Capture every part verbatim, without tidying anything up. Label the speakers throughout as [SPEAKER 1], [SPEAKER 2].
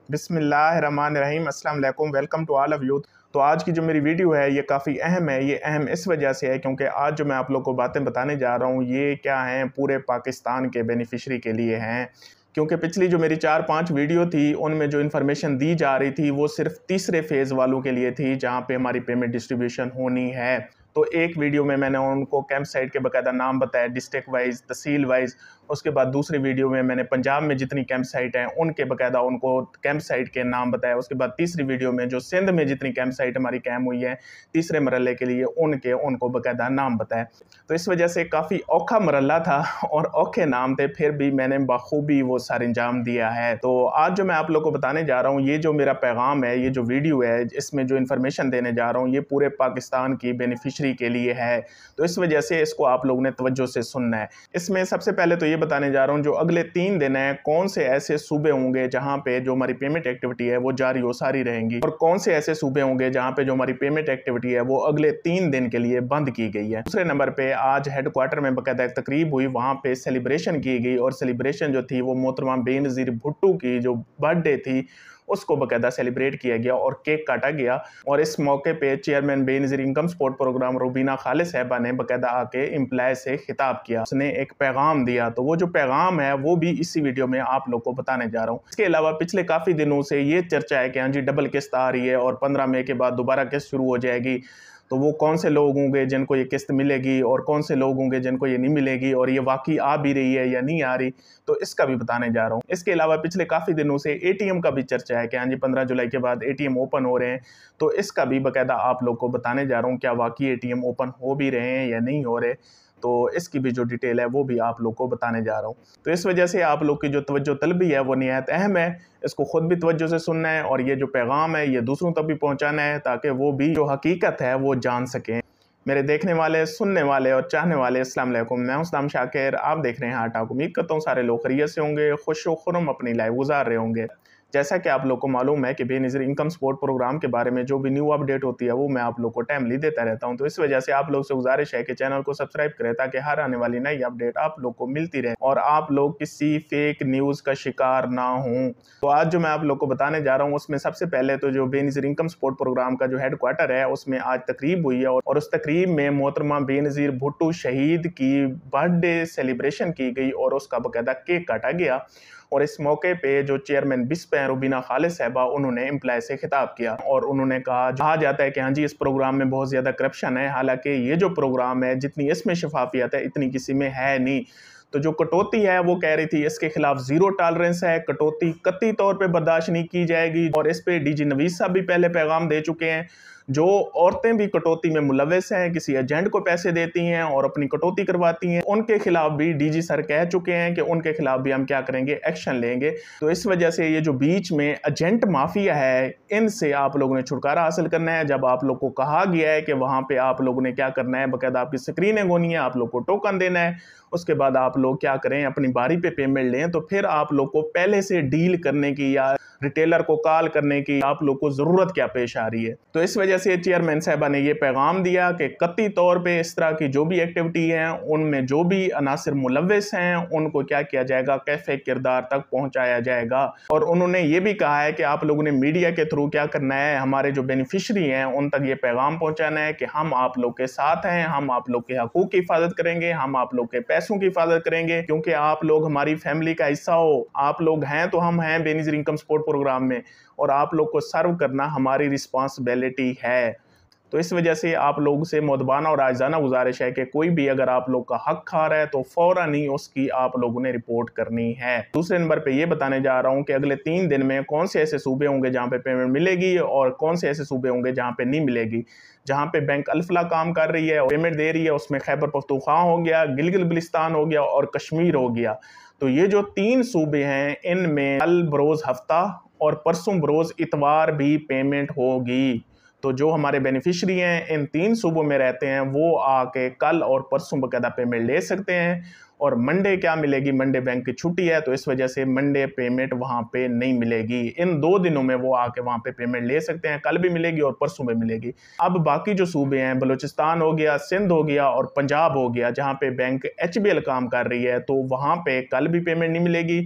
[SPEAKER 1] बिस्मिल्लाहिर्रहमानिर्रहीम, अस्सलाम वालेकुम, welcome to all of youth. तो आज की जो मेरी वीडियो है ये काफ़ी अहम है। ये अहम इस वजह से है क्योंकि आज जो मैं आप लोग को बातें बताने जा रहा हूँ ये क्या हैं, पूरे पाकिस्तान के बेनिफिशरी के लिए हैं। क्योंकि पिछली जो मेरी चार पांच वीडियो थी उनमें जो इन्फॉर्मेशन दी जा रही थी वो सिर्फ तीसरे फेज़ वालों के लिए थी जहाँ पे हमारी पेमेंट डिस्ट्रीब्यूशन होनी है। तो एक वीडियो में मैंने उनको कैंप साइट के बाकायदा नाम बताया, डिस्ट्रिक्ट वाइज, तहसील वाइज। उसके बाद दूसरी वीडियो में मैंने पंजाब में जितनी कैंप साइट हैं उनके बाकायदा उनको कैंप साइट के नाम बताया। उसके बाद तीसरी वीडियो में जो सिंध में जितनी कैंप साइट हमारी कैम हुई है तीसरे मरहले के लिए उनके उनको बाकायदा नाम बताया। तो इस वजह से काफ़ी औखा मरहला था और औखे नाम थे, फिर भी मैंने बखूबी वो सर अंजाम दिया है। तो आज जो मैं आप लोग को बताने जा रहा हूँ, ये जो मेरा पैगाम है, ये जो वीडियो है, इसमें जो इन्फॉर्मेशन देने जा रहा हूँ ये पूरे पाकिस्तान की बेनिफिशरी के लिए है। तो इस वजह से इसको आप लोगों ने तवज्जो से सुनना है। इसमें सबसे पहले तो ये बताने जा रहा हूँ जो अगले तीन दिन है कौन से ऐसे सूबे होंगे जहां पे जो हमारी पेमेंट एक्टिविटी है वो जारी हो सारी रहेंगी, और कौन से ऐसे सूबे होंगे जहां पे जो हमारी पेमेंट एक्टिविटी है वो अगले तीन दिन के लिए बंद की गई है। दूसरे नंबर पे आज हेडक्वार्टर में बाकायदा एक तकरीब हुई, वहां पे सेलिब्रेशन की गई और सेलिब्रेशन जो थी वो मोहतरमा बेनज़ीर भुट्टो की जो बर्थडे थी उसको बाकायदा सेलिब्रेट किया गया और केक काटा गया। और इस मौके पे chairman Benazir income support programme Rubina Khalid sahiba ने बाकायदा आके एम्प्लॉय से खिताब किया, उसने एक पैगाम दिया। तो वो जो पैगाम है वो भी इसी वीडियो में आप लोग को बताने जा रहा हूँ। इसके अलावा पिछले काफ़ी दिनों से ये चर्चा है कि हाँ जी डबल किस्त आ रही है और पंद्रह मई के बाद दोबारा किस्त शुरू हो जाएगी। तो वो कौन से लोग होंगे जिनको ये किस्त मिलेगी और कौन से लोग होंगे जिनको ये नहीं मिलेगी, और ये वाकई आ भी रही है या नहीं आ रही, तो इसका भी बताने जा रहा हूँ। इसके अलावा पिछले काफ़ी दिनों से एटीएम का भी चर्चा है कि हाँ जी पंद्रह जुलाई के बाद एटीएम ओपन हो रहे हैं। तो इसका भी बाकायदा आप लोग को बताने जा रहा हूँ क्या वाकई एटीएम ओपन हो भी रहे हैं या नहीं हो रहे। तो इसकी भी जो डिटेल है वो भी आप लोग को बताने जा रहा हूँ। तो इस वजह से आप लोग की जो तवज्जो तलबी है वो निहायत अहम है। इसको खुद भी तवज्जो से सुनना है और ये जो पैगाम है ये दूसरों तक भी पहुँचाना है ताकि वो भी जो हकीकत है वो जान सकें। मेरे देखने वाले, सुनने वाले और चाहने वाले, अस्सलाम वालेकुम। मैं हूं सलाम शाकिर, आप देख रहे हैं हार्ट टॉक। उम्मीद करता हूँ सारे लोग खैरियत से होंगे, खुश व खुर्म अपनी लाइफ गुजार रहे होंगे। जैसा कि आप लोग को मालूम है कि बेनज़ीर इनकम सपोर्ट प्रोग्राम के बारे में जो भी न्यू अपडेट होती है वो मैं आप लोग को टाइमली देता रहता हूं। तो इस वजह से आप लोग से गुजारिश है कि चैनल को सब्सक्राइब करें ताकि हर आने वाली नई अपडेट आप लोग को मिलती रहे और आप लोग किसी फेक न्यूज़ का शिकार ना हों। तो आज जो मैं आप लोग को बताने जा रहा हूँ उसमें सबसे पहले तो जो बेनज़ीर इनकम सपोर्ट प्रोग्राम का जो हेडक्वार्टर है उसमें आज तकरीब हुई है और उस तकरीब में मोहतरमा बेनज़ीर भुट्टो शहीद की बर्थडे सेलिब्रेशन की गई और उसका बाकायदा केक काटा गया। और इस मौके पे जो चेयरमैन बिस्प हैं रुबीना खालिद साहिबा, उन्होंने एम्प्लॉय से खिताब किया और उन्होंने कहा कहा जाता है कि हाँ जी इस प्रोग्राम में बहुत ज़्यादा करप्शन है, हालांकि ये जो प्रोग्राम है जितनी इसमें शफाफियत है इतनी किसी में है नहीं। तो जो कटौती है वो कह रही थी इसके खिलाफ जीरो टॉलरेंस है, कटौती कतई तौर पे बर्दाश्त नहीं की जाएगी। और इस पे डीजी नवीद साहब भी पहले पैगाम दे चुके हैं। जो औरतें भी कटौती में मुलव्वस हैं, किसी एजेंट को पैसे देती हैं और अपनी कटौती करवाती हैं, उनके खिलाफ भी डीजी सर कह चुके हैं कि उनके खिलाफ भी हम क्या करेंगे, एक्शन लेंगे। तो इस वजह से ये जो बीच में एजेंट माफिया है इनसे आप लोगों ने छुटकारा हासिल करना है। जब आप लोग को कहा गया है कि वहां पे आप लोगों ने क्या करना है, बाकायदा आपकी स्क्रीनिंग होनी है, आप लोग को टोकन देना है, उसके बाद आप लोग क्या करें अपनी बारी पे पेमेंट लें। तो फिर आप लोग को पहले से डील करने की या रिटेलर को कॉल करने की आप लोग को जरूरत क्या पेश आ रही है। तो इस वजह से चेयरमैन साहबा ने ये पैगाम दिया कि कतई तौर पे इस तरह की जो भी एक्टिविटी है उनमें जो भी अनासिर मुलव्वस हैं उनको क्या किया जाएगा, कैफे किरदार तक पहुंचाया जाएगा। और उन्होंने ये भी कहा है कि आप लोगों ने मीडिया के थ्रू क्या करना है, हमारे जो बेनिफिशरी हैं उन तक ये पैगाम पहुंचाना है कि हम आप लोग के साथ हैं, हम आप लोग के हकूक की हिफाजत करेंगे, हम आप लोग के पैसों की हिफाजत करेंगे, क्योंकि आप लोग हमारी फैमिली का हिस्सा हो। आप लोग हैं तो हम हैं बेनज़ीर इनकम सपोर्ट प्रोग्राम में और आप लोग को सर्व करना हमारी रिस्पॉन्सिबिलिटी है। तो इस वजह से आप लोगों से मुदबाना और आजाना गुजारिश है कि कोई भी अगर आप लोग का हक खा रहा है तो फौरन ही उसकी आप लोगों ने रिपोर्ट करनी है। दूसरे नंबर पे ये बताने जा रहा हूँ कि अगले तीन दिन में कौन से ऐसे सूबे होंगे जहाँ पे पेमेंट मिलेगी और कौन से ऐसे सूबे होंगे जहाँ पे नहीं मिलेगी। जहाँ पे बैंक अल-फलाह काम कर रही है और पेमेंट दे रही है उसमें खैबर पख्तूनख्वा हो गया, गिलगित बल्तिस्तान हो गया और कश्मीर हो गया। तो ये जो तीन सूबे हैं इनमें कल बरोज हफ्ता और परसों बरोज इतवार भी पेमेंट होगी। तो जो हमारे बेनिफिशरी हैं इन तीन सूबों में रहते हैं वो आके कल और परसों बाकायदा पेमेंट ले सकते हैं। और मंडे क्या मिलेगी, मंडे बैंक की छुट्टी है तो इस वजह से मंडे पेमेंट वहां पे नहीं मिलेगी। इन दो दिनों में वो आके वहां पे पेमेंट ले सकते हैं, कल भी मिलेगी और परसों में मिलेगी। अब बाकी जो सूबे हैं, बलूचिस्तान हो गया, सिंध हो गया और पंजाब हो गया, जहां पे बैंक एच बी एल काम कर रही है, तो वहां पे कल भी पेमेंट नहीं मिलेगी,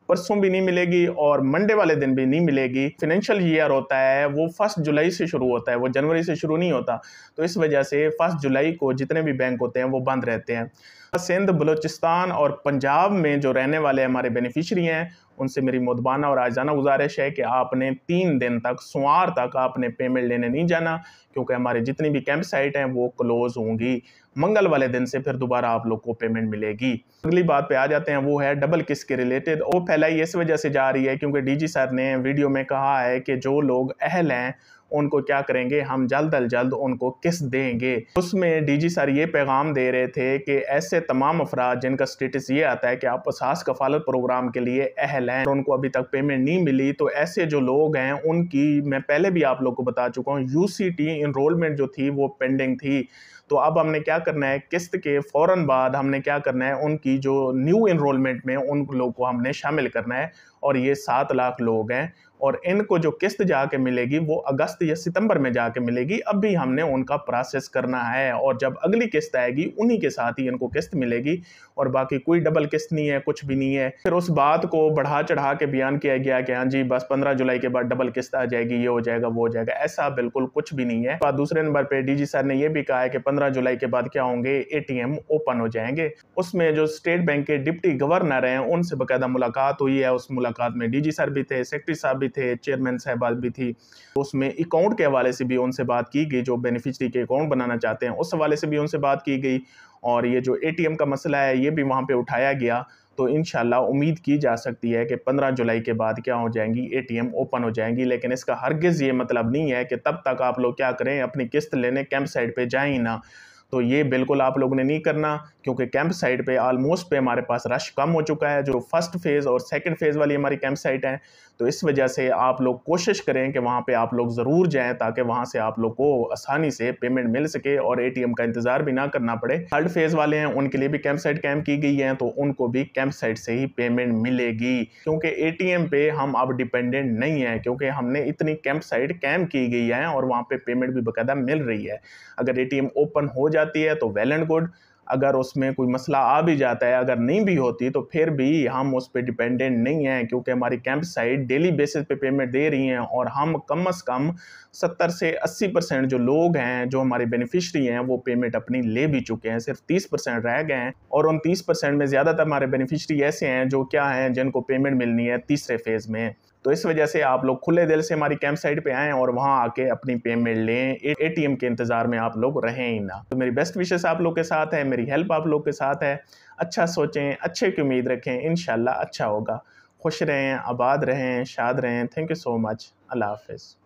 [SPEAKER 1] परसों भी नहीं मिलेगी और मंडे वाले दिन भी नहीं मिलेगी। फाइनेंशियल ईयर होता है वो फर्स्ट जुलाई से शुरू होता है, वो जनवरी से शुरू नहीं होता। तो इस वजह से फर्स्ट जुलाई को जितने भी बैंक होते हैं वो बंद रहते हैं। सिंध, बलूचिस्तान और पंजाब में जो रहने वाले हमारे बेनिफिशरी हैं उनसे मेरी मुद्बाना और आजाना गुजारिश है कि आपने तीन दिन तक, सोमवार तक आपने पेमेंट लेने नहीं जाना, क्योंकि हमारे जितनी भी कैंप साइट हैं वो क्लोज होंगी। मंगल वाले दिन से फिर दोबारा आप लोग को पेमेंट मिलेगी। अगली बात पे आ जाते हैं, वो है डबल किस्त के रिलेटेड। वो फैलाई इस वजह से जा रही है क्योंकि डीजी सर ने वीडियो में कहा है कि जो लोग अहल हैं उनको क्या करेंगे, हम जल्द अज जल्द उनको किस्त देंगे। उसमें डीजी सर ये पैगाम दे रहे थे कि ऐसे तमाम अफराद जिनका स्टेटस ये आता है कि आप असास कफालत प्रोग्राम के लिए अहल हैं और उनको अभी तक पेमेंट नहीं मिली, तो ऐसे जो लोग हैं उनकी, मैं पहले भी आप लोग को बता चुका हूँ, यूसीटी इनरोलमेंट जो थी वो पेंडिंग थी। तो अब हमने क्या करना है, किस्त के फ़ौरन बाद हमने क्या करना है, उनकी जो न्यू इनरोलमेंट में उन लोगों को हमने शामिल करना है। और ये सात लाख लोग हैं और इनको जो किस्त जाके मिलेगी वो अगस्त या सितंबर में जाके मिलेगी। अब भी हमने उनका प्रोसेस करना है और जब अगली किस्त आएगी उन्हीं के साथ ही इनको किस्त मिलेगी और बाकी कोई डबल किस्त नहीं है, कुछ भी नहीं है। फिर उस बात को बढ़ा चढ़ा के बयान किया गया कि हाँ जी बस पंद्रह जुलाई के बाद डबल किस्त आ जाएगी, ये हो जाएगा, वो हो जाएगा। ऐसा बिल्कुल कुछ भी नहीं है। बात दूसरे नंबर पे डीजी सर ने यह भी कहा है कि पंद्रह जुलाई के बाद क्या होंगे, एटीएम ओपन हो जाएंगे। उसमें जो स्टेट बैंक के डिप्टी गवर्नर हैं उनसे बाकायदा मुलाकात हुई है। उस मुलाकात में डीजी सर भी थे, सेक्रेटरी साहब भी थे, चेयरमैन साहबान भी थी। उसमें अकाउंट के हवाले से भी उनसे बात की गई, जो बेनिफिशरी के अकाउंट बनाना चाहते हैं उस हवाले से भी उनसे बात की गई और ये जो एटीएम का मसला है ये भी वहाँ पे उठाया गया। तो इंशाल्लाह उम्मीद की जा सकती है कि पंद्रह जुलाई के बाद क्या हो जाएंगी, एटीएम ओपन हो जाएंगी। लेकिन इसका हरगिज़ ये मतलब नहीं है कि तब तक आप लोग क्या करें, अपनी किस्त लेने कैंप साइट पे जाएं ही ना। तो ये बिल्कुल आप लोगों ने नहीं करना, क्योंकि कैंप साइट पे ऑलमोस्ट पे हमारे पास रश कम हो चुका है, जो फर्स्ट फेज़ और सेकंड फेज़ वाली हमारी कैंप साइट है। तो इस वजह से आप लोग कोशिश करें कि वहाँ पे आप लोग ज़रूर जाएं ताकि वहाँ से आप लोग को आसानी से पेमेंट मिल सके और एटीएम का इंतज़ार भी ना करना पड़े। थर्ड फेज़ वाले हैं उनके लिए भी कैंप साइट कैम की गई है, तो उनको भी कैंप साइट से ही पेमेंट मिलेगी, क्योंकि एटीएम पे हम अब डिपेंडेंट नहीं है, क्योंकि हमने इतनी कैंप साइट कैम की गई है और वहाँ पे पेमेंट भी बाकायदा मिल रही है। अगर एटीएम ओपन हो जाती है तो वेल एंड गुड, अगर उसमें कोई मसला आ भी जाता है, अगर नहीं भी होती तो फिर भी हम उस पर डिपेंडेंट नहीं हैं, क्योंकि हमारी कैंप साइट डेली बेसिस पे पेमेंट दे रही हैं और हम कम अज़ कम सत्तर से अस्सी परसेंट जो लोग हैं, जो हमारे बेनिफिशरी हैं, वो पेमेंट अपनी ले भी चुके हैं। सिर्फ तीस परसेंट रह गए हैं और उन तीस परसेंट में ज़्यादातर हमारे बेनिफिशरी ऐसे हैं जो क्या हैं, जिनको पेमेंट मिलनी है तीसरे फेज़ में। तो इस वजह से आप लोग खुले दिल से हमारी कैंप साइट पे आएँ और वहाँ आके अपनी पेमेंट लें, एटीएम के इंतज़ार में आप लोग रहें ही ना। तो मेरी बेस्ट विशेस आप लोग के साथ है, मेरी हेल्प आप लोग के साथ है। अच्छा सोचें, अच्छे की उम्मीद रखें, इंशाल्लाह अच्छा होगा। खुश रहें, आबाद रहें, शाद रहें। Thank you so much. अल्लाह हाफ़िज़।